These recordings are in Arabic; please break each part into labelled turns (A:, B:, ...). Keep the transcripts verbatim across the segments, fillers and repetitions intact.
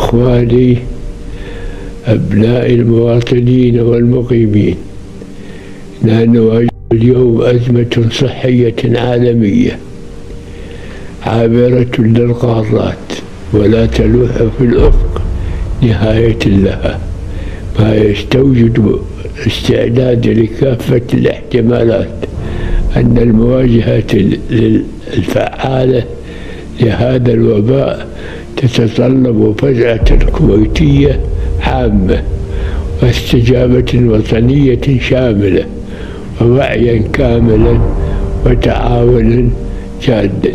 A: إخواني أبناء المواطنين والمقيمين، نحن نواجه اليوم أزمة صحية عالمية عابرة للقارات ولا تلوح في الأفق نهاية لها، ما يستوجب استعداد لكافة الاحتمالات أن المواجهة الفعالة لهذا الوباء تتطلب فزعة كويتية عامة واستجابة وطنية شاملة ووعيا كاملا وتعاونا جادا.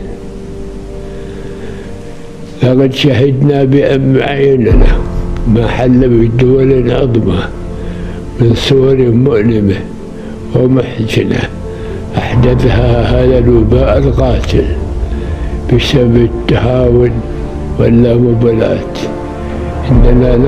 A: لقد شهدنا بأعيننا ما حل بدول عظمى من صور مؤلمة ومحزنة أحدثها هذا الوباء القاتل بسبب التهاون واللامبالاة. إننا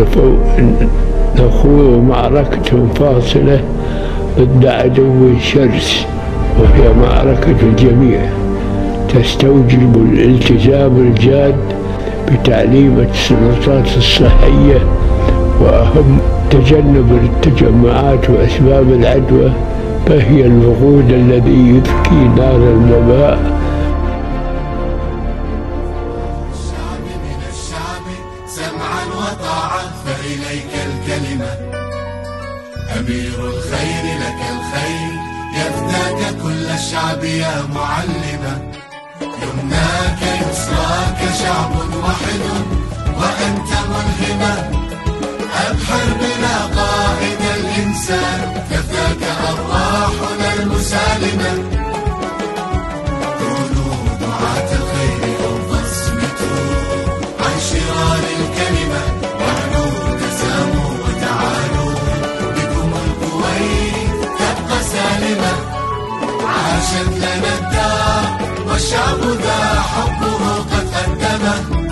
A: نخوض معركة فاصلة ضد عدو شرس، وهي معركة الجميع تستوجب الالتزام الجاد بتعليمات السلطات الصحية، وأهم تجنب التجمعات وأسباب العدوى، فهي الوقود الذي يذكي نار الوباء.
B: الشعب من الشعب سمعا وطاعة فإليك الكلمة، أمير الخير لك الخير يفداك كل الشعب يا معلمة، يمناك يسراك شعب واحد وأنت ملهمة، أبحر بنا قائد الإنسان كفاك أرواحنا المسالمة، كونوا دعاة الخير أو اصمتوا عن شرار الكلمة، واعلوا تساموا وتعالوا بكم الكويت تبقى سالمة، عاشت لنا الدار والشعب ذا حبه قد قدمه.